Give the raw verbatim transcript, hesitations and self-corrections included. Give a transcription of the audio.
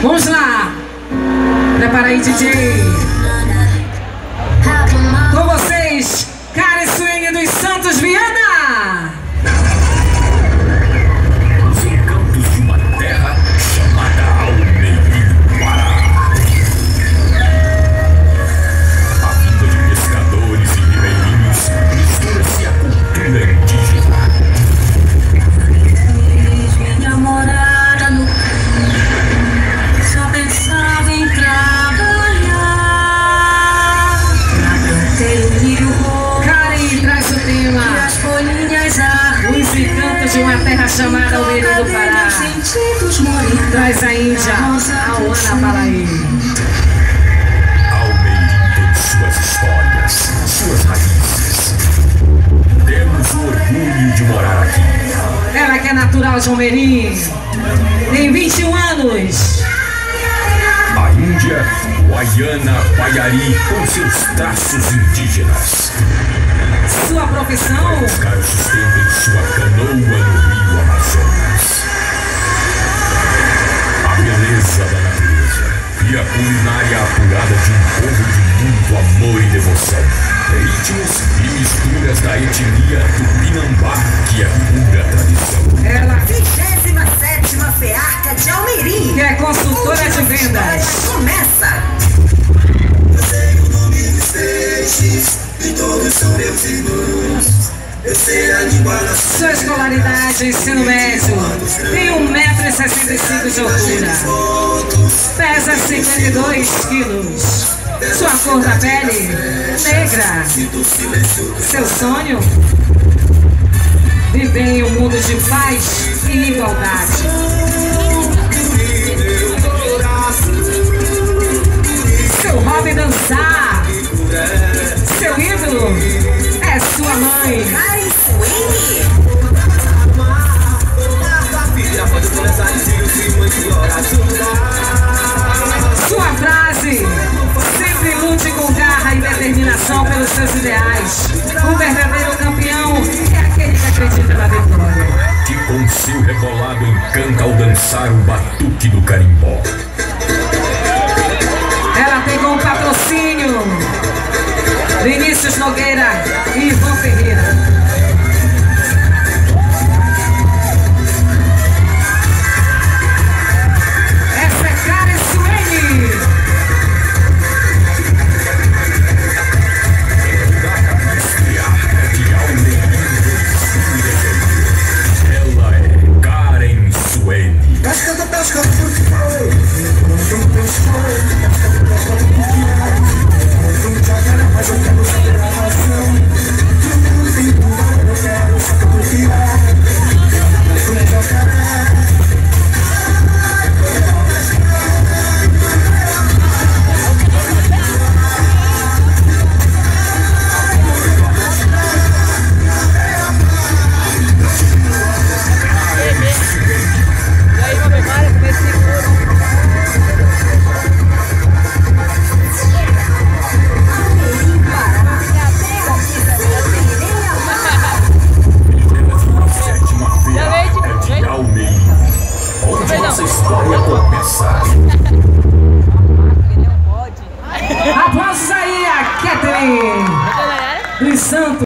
Vamos lá. Prepara aí, D J. Com vocês, Karen Swing dos Santos Viana. Os encantos de uma terra chamada Almerim-Guará. A vinda de pescadores e ribeirinhos mistura-se à cultura indígena. Minha morada no campo, só pensava em trabalhar. Plantei o milho roxo, Karen, traz o tema. as folhinhas ardiam. Os encantos de uma terra chamada Almerim do Pará. Sentidos morir. Traz a Índia, a Ana Balaí. Almerim tem suas histórias, suas raízes. Temos o orgulho de morar aqui. Ela que é natural de Almerim. Tem vinte e um anos. A Índia, Guaiana Paiari, com seus traços indígenas. Sua profissão? Buscar o sustento em sua canoa no rio Amazonas. A beleza da natureza e a culinária apurada de um povo de muito amor e devoção. Ritmos e misturas da etnia Tupinambá, que é pura tradição. Ela vigésima sétima FEARCA de Almerim. que é consultora de vendas. Começa! Eu sei o nome dos peixes e todos são meus irmãos. Eu sei a língua da Sua escolaridade, ensino médio. Tem um metro e sessenta e cinco de altura. Pesa cinquenta e dois quilos. Sua cor da pele? Negra. Seu sonho? Viver em um mundo de paz e igualdade. Seu hobby dançar. Seu ídolo é sua mãe. Karen Swing. Sua frase: sempre lute com garra e determinação pelos seus ideais. Um verdadeiro campeão é aquele que acredita na vitória. Que com seu rebolado encanta ao dançar o batuque do carimbó. Ela tem como patrocínio Vinícius Nogueira e Ivan Ferreira.